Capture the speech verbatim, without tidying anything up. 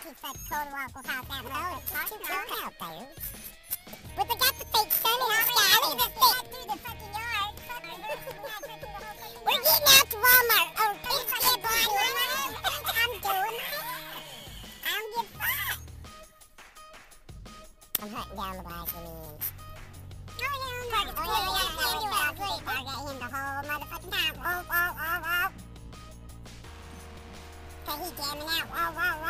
keeps that cold Waffle House out there. It's not too cold out there. But they got the fake sun in the sky. Look at this thing. Through the fucking yard. We're getting out to Walmart. Oh, it's get by. I'm doing it. I don't give a fuck. I'm hunting down the Brazilians. Oh, yeah, Target. Oh, yeah, yeah, yeah, yeah, yeah. Target him the whole motherfucking time. Oh, oh, oh, oh. Okay, he's jamming out. Oh, oh, oh.